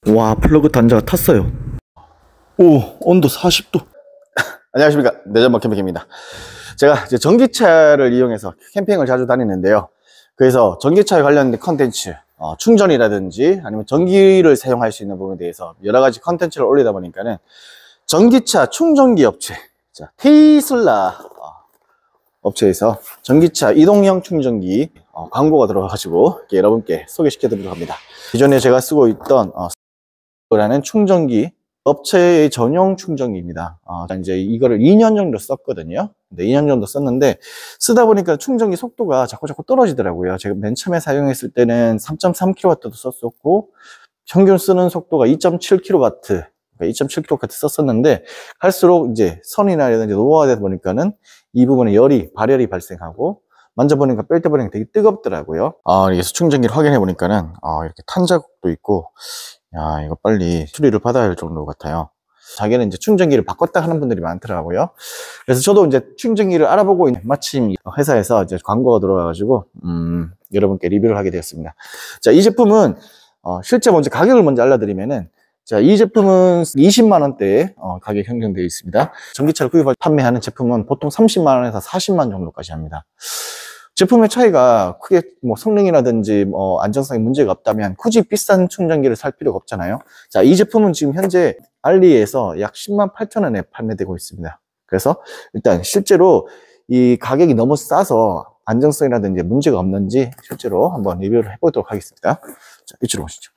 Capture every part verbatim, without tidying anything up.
와, 플러그 단자가 탔어요. 오, 온도 사십 도. 안녕하십니까, 내전방 캠핑입니다. 제가 이제 전기차를 이용해서 캠핑을 자주 다니는데요. 그래서 전기차에 관련된 컨텐츠, 어, 충전이라든지 아니면 전기를 사용할 수 있는 부분에 대해서 여러 가지 컨텐츠를 올리다 보니까는 전기차 충전기 업체, 자, 테슬라 어, 업체에서 전기차 이동형 충전기 어, 광고가 들어와가지고 여러분께 소개시켜 드리도록 합니다. 기존에 제가 쓰고 있던 어, 라는 충전기 업체의 전용 충전기입니다. 어, 이제 이거를 이 년 정도 썼거든요. 근데 이 년 정도 썼는데 쓰다 보니까 충전기 속도가 자꾸 자꾸 떨어지더라고요. 제가 맨 처음에 사용했을 때는 삼 점 삼 킬로와트도 썼었고 평균 쓰는 속도가 이 점 칠 킬로와트, 이 점 칠 킬로와트 썼었는데 갈수록 이제 선이나라든지 노화되다 보니까는 이 부분에 열이 발열이 발생하고 만져보니까 뺄 때 보니까 되게 뜨겁더라고요. 아, 그래서 충전기를 확인해 보니까는 아, 이렇게 탄 자국도 있고, 야, 이거 빨리 수리를 받아야 할 정도 같아요. 자기는 이제 충전기를 바꿨다 하는 분들이 많더라고요. 그래서 저도 이제 충전기를 알아보고 있는 마침 회사에서 이제 광고가 들어와가지고 음, 여러분께 리뷰를 하게 되었습니다. 자, 이 제품은 어, 실제 먼저 가격을 먼저 알려드리면은, 자, 이 제품은 이십만 원대에 어, 가격 형성되어 있습니다. 전기차를 구입할 판매하는 제품은 보통 삼십만 원에서 사십만 원 정도까지 합니다. 제품의 차이가 크게 뭐 성능이라든지 뭐 안정성에 문제가 없다면 굳이 비싼 충전기를 살 필요가 없잖아요. 자, 이 제품은 지금 현재 알리에서 약 십만 팔천 원에 판매되고 있습니다. 그래서 일단 실제로 이 가격이 너무 싸서 안정성이라든지 문제가 없는지 실제로 한번 리뷰를 해보도록 하겠습니다. 자, 이쪽으로 오시죠.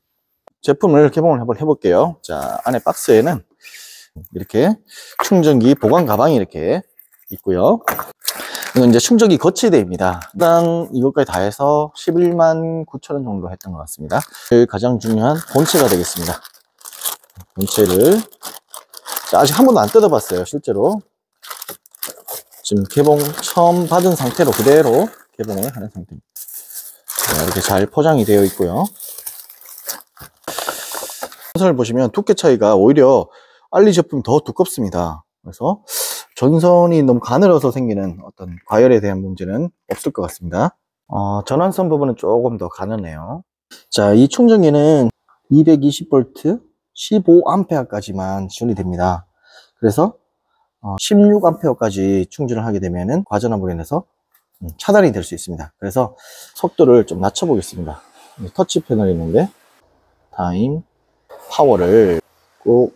제품을 개봉을 한번 해볼게요. 자, 안에 박스에는 이렇게 충전기 보관 가방이 이렇게 있고요. 이건 이제 충전기 거치대입니다. 일단 이것까지 다 해서 십일만 구천 원 정도 했던 것 같습니다. 가장 중요한 본체가 되겠습니다. 본체를 자, 아직 한 번도 안 뜯어봤어요. 실제로 지금 개봉 처음 받은 상태로 그대로 개봉을 하는 상태입니다. 자, 이렇게 잘 포장이 되어 있고요. 전선을 보시면 두께 차이가 오히려 알리 제품이 더 두껍습니다. 그래서 전선이 너무 가늘어서 생기는 어떤 과열에 대한 문제는 없을 것 같습니다. 어, 전환선 부분은 조금 더 가늘네요. 자, 이 충전기는 이백이십 볼트 십오 암페어까지만 지원이 됩니다. 그래서 어, 십육 암페어까지 충전을 하게 되면은 과전압으로 인해서 차단이 될 수 있습니다. 그래서 속도를 좀 낮춰 보겠습니다. 터치 패널이 있는데 타임 파워를 꼭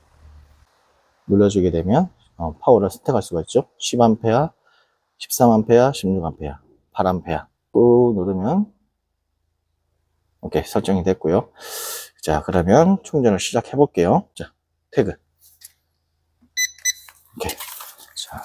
눌러주게 되면 어, 파워를 선택할 수가 있죠. 십 암페어, 십삼 암페어, 십육 암페어, 팔 암페어 꾹 누르면 오케이 설정이 됐고요. 자, 그러면 충전을 시작해 볼게요. 자, 태그 오케이. 자,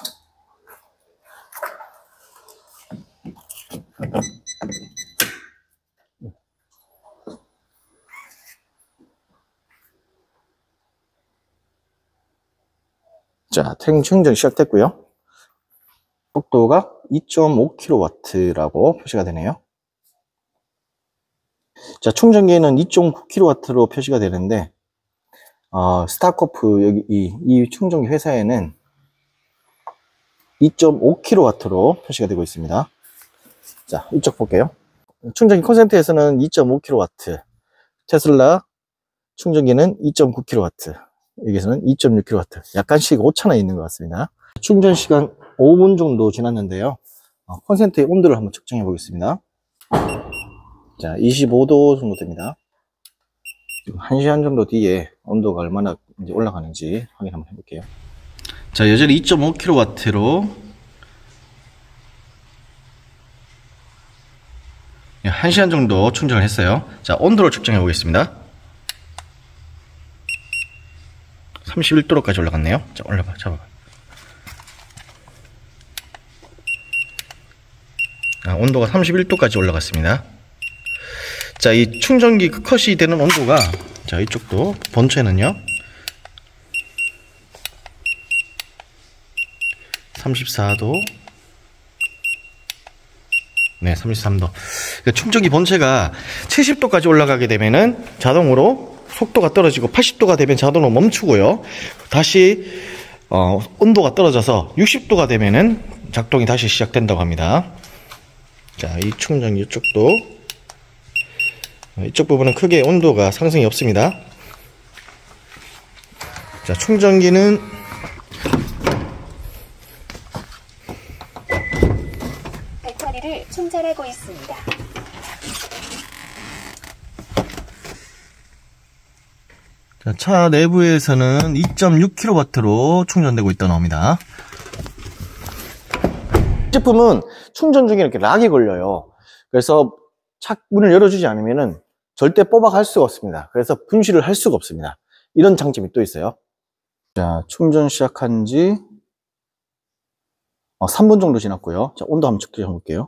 자, 충전 시작됐고요. 속도가 이 점 오 킬로와트라고 표시가 되네요. 자, 충전기에는 이 점 구 킬로와트로 표시가 되는데 어, 스타코프 여기 이, 이 충전기 회사에는 이 점 오 킬로와트로 표시가 되고 있습니다. 자, 이쪽 볼게요. 충전기 콘센트에서는 이 점 오 킬로와트, 테슬라 충전기는 이 점 구 킬로와트, 여기서는 이 점 육 킬로와트, 약간씩 오차나 있는 것 같습니다. 충전 시간 오 분 정도 지났는데요. 어, 콘센트의 온도를 한번 측정해 보겠습니다. 자, 이십오 도 정도 됩니다. 지금 한 시간 정도 뒤에 온도가 얼마나 이제 올라가는지 확인 한번 해볼게요. 자, 여전히 이 점 오 킬로와트로 한 시간 정도 충전을 했어요. 자, 온도를 측정해 보겠습니다. 삼십일 도로까지 올라갔네요. 자, 올려봐, 잡아봐. 아, 온도가 삼십일 도까지 올라갔습니다. 자, 이 충전기 컷이 되는 온도가, 자, 이쪽도 본체는요 삼십사 도, 네, 삼십삼 도. 그러니까 충전기 본체가 칠십 도까지 올라가게 되면은 자동으로 속도가 떨어지고 팔십 도가 되면 자동으로 멈추고요. 다시 어, 온도가 떨어져서 육십 도가 되면은 작동이 다시 시작된다고 합니다. 자, 이 충전기 이쪽도 이쪽 부분은 크게 온도가 상승이 없습니다. 자, 충전기는 배터리를 충전하고 있습니다. 자, 차 내부에서는 이 점 육 킬로와트로 충전되고 있다 나옵니다. 이 제품은 충전 중에 이렇게 락이 걸려요. 그래서 차 문을 열어주지 않으면은 절대 뽑아갈 수가 없습니다. 그래서 분실을 할 수가 없습니다. 이런 장점이 또 있어요. 자, 충전 시작한 지 어, 삼 분 정도 지났고요. 자, 온도 한번 측정해 볼게요.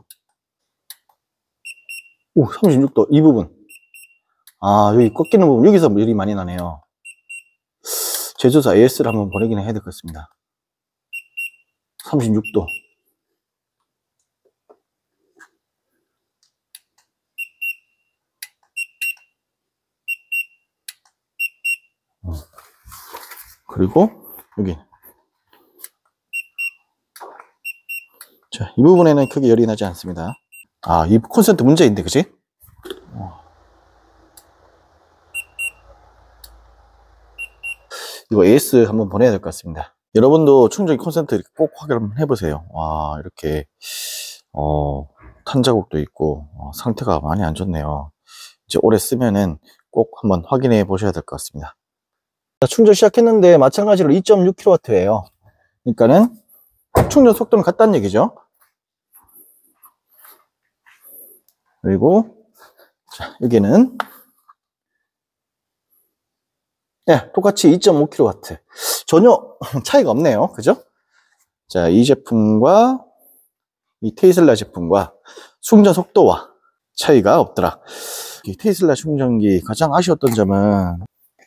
오, 삼십육 도. 이 부분. 아, 여기 꺾이는 부분, 여기서 열이 많이 나네요. 제조사 에이에스를 한번 보내긴 해야 될 것 같습니다. 삼십육 도. 그리고 여기, 자, 이 부분에는 크게 열이 나지 않습니다. 아, 이 콘센트 문제인데, 그지? 이거 에이에스 한번 보내야 될 것 같습니다. 여러분도 충전기 콘센트 꼭 확인해 보세요. 와, 이렇게 어, 탄 자국도 있고 어, 상태가 많이 안 좋네요. 이제 오래 쓰면은 꼭 한번 확인해 보셔야 될 것 같습니다. 충전 시작했는데 마찬가지로 이 점 육 킬로와트예요. 그러니까는 충전 속도는 같다는 얘기죠. 그리고 자, 여기는 네, 똑같이 이 점 오 킬로와트. 전혀 차이가 없네요. 그죠? 자, 이 제품과 이 테슬라 제품과 충전 속도와 차이가 없더라. 이 테슬라 충전기 가장 아쉬웠던 점은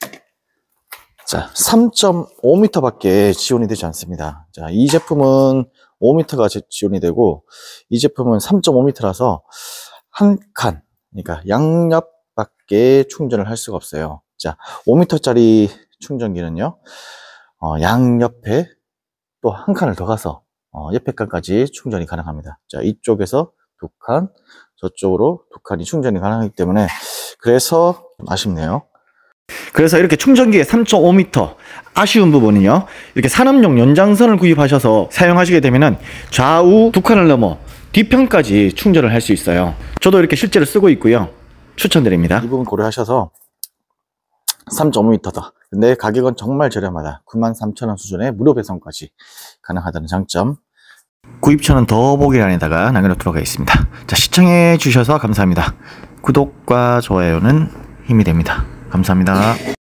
자, 삼 점 오 미터 밖에 지원이 되지 않습니다. 자, 이 제품은 오 미터가 지원이 되고 이 제품은 삼 점 오 미터라서 한 칸, 그러니까 양옆밖에 충전을 할 수가 없어요. 자, 오 미터짜리 충전기는요, 어, 양옆에 또 한 칸을 더 가서 어, 옆에 칸까지 충전이 가능합니다. 자, 이쪽에서 두 칸, 저쪽으로 두 칸이 충전이 가능하기 때문에 그래서 좀 아쉽네요. 그래서 이렇게 충전기의 삼 점 오 미터 아쉬운 부분은요, 이렇게 산업용 연장선을 구입하셔서 사용하시게 되면은 좌우 두 칸을 넘어 뒤편까지 충전을 할 수 있어요. 저도 이렇게 실제로 쓰고 있고요. 추천드립니다. 이 부분 고려하셔서 삼 점 오 미터다. 근데 가격은 정말 저렴하다. 구만 삼천 원 수준의 무료 배송까지 가능하다는 장점. 구입처는 더보기란에다가 남겨놓도록 하겠습니다. 자, 시청해 주셔서 감사합니다. 구독과 좋아요는 힘이 됩니다. 감사합니다.